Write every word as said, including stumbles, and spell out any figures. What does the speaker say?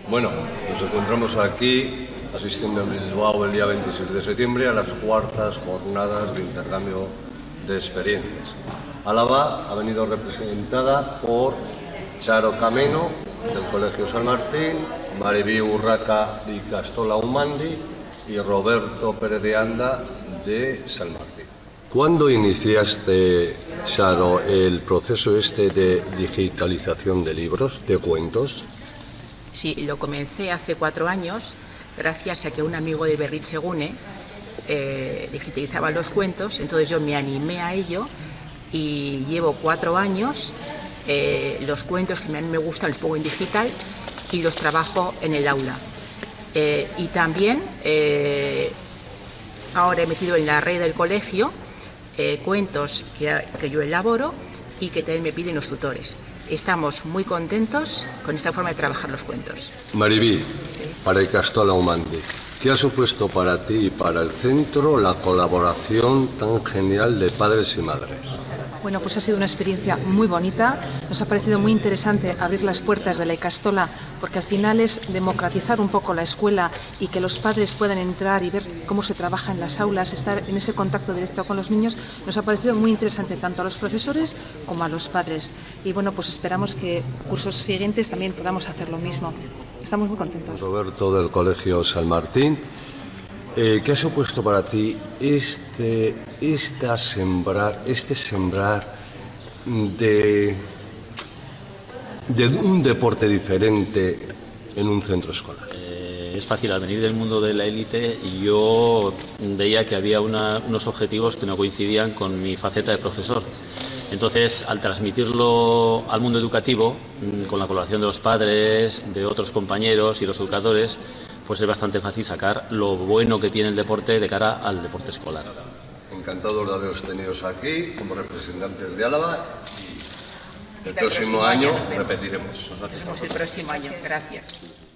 Bueno, nos encontramos aquí asistiendo en Bilbao el día veintiséis de septiembre a las cuartas jornadas de intercambio de experiencias. Álava ha venido representada por Charo Cameno, del Colegio San Martín, Mariví Urraca de Ikastola Umandi y Roberto Pérez de Anda de San Martín. ¿Cuándo iniciaste, Charo, el proceso este de digitalización de libros, de cuentos? Sí, lo comencé hace cuatro años, gracias a que un amigo de Berritzegune eh, digitalizaba los cuentos, entonces yo me animé a ello y llevo cuatro años, eh, los cuentos que a mí me gustan los pongo en digital y los trabajo en el aula. Eh, y también eh, ahora he metido en la red del colegio eh, cuentos que, que yo elaboro y que también me piden los tutores. Estamos muy contentos con esta forma de trabajar los cuentos. Mariví, sí. Para Ikastola Umandi, ¿qué ha supuesto para ti y para el centro la colaboración tan genial de padres y madres? Bueno, pues ha sido una experiencia muy bonita. Nos ha parecido muy interesante abrir las puertas de la Ikastola porque al final es democratizar un poco la escuela y que los padres puedan entrar y ver cómo se trabaja en las aulas, estar en ese contacto directo con los niños. Nos ha parecido muy interesante tanto a los profesores como a los padres. Y bueno, pues esperamos que cursos siguientes también podamos hacer lo mismo. Estamos muy contentos. Roberto, del Colegio San Martín. Eh, ¿Qué ha supuesto para ti este, esta sembrar, este sembrar de, de un deporte diferente en un centro escolar? Eh, es fácil, al venir del mundo de la élite, y yo veía que había una, unos objetivos que no coincidían con mi faceta de profesor. Entonces, al transmitirlo al mundo educativo, con la colaboración de los padres, de otros compañeros y los educadores, pues es bastante fácil sacar lo bueno que tiene el deporte de cara al deporte escolar. Encantado de haberos tenido aquí como representantes de Álava y el, el próximo, próximo año, año repetiremos. Nos vemos el próximo año. Gracias.